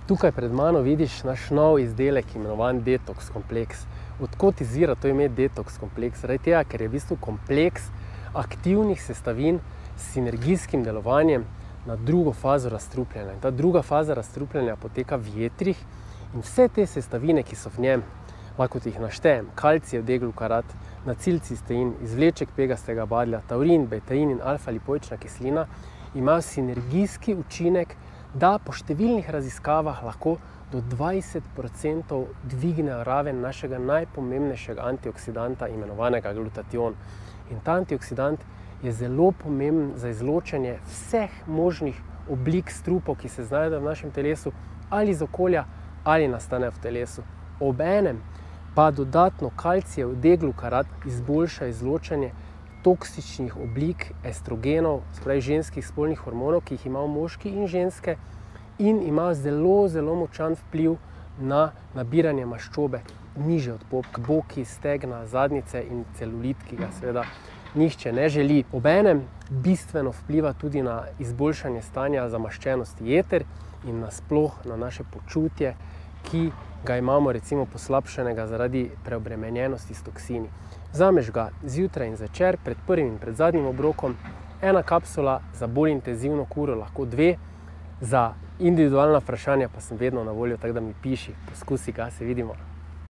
Tukaj pred mano vidiš naš nov izdelek, imenovan Detox kompleks. Odkot izvira to ime Detox kompleks? Zaradi tega, ker je v bistvu kompleks aktivnih sestavin s sinergijskim delovanjem na drugo fazo razstrupljanja. In ta druga faza razstrupljanja poteka v jetrih in vse te sestavine, ki so v njem, lahko ti jih naštejem: kalcijev D-glukarat, acilcistein, izvleček pegastega badlja, taurin, betain in alfa-lipoična kislina, imajo sinergijski učinek, da po številnih raziskavah lahko do 20% dvignejo raven našega najpomembnejšega antioksidanta, imenovanega glutation. In ta antioksidant je zelo pomemben za izločanje vseh možnih oblik strupov, ki se znajdejo v našem telesu, ali iz okolja, ali nastanejo v telesu. Obenem pa dodatno kalcijev D-glukarat izboljša izločanje toksičnih oblik estrogenov, se pravi ženskih spolnih hormonov, ki jih imajo moški in ženske, in imajo zelo močan vpliv na nabiranje maščobe nižje od popk, boki, stegna, zadnjice in celulit, ki ga seveda nihče ne želi. Obenem bistveno vpliva tudi na izboljšanje stanja zamaščenosti jeter in nasploh na naše počutje, ki ga imamo recimo poslabšanega zaradi preobremenjenosti s toksini. Vzameš ga zjutraj in zvečer, pred prvim in pred zadnjim obrokom, 1 kapsula, za bolj intenzivno kuro lahko 2, za individualna vprašanja pa sem vedno na voljo, tako da mi piši, poskusi ga, se vidimo.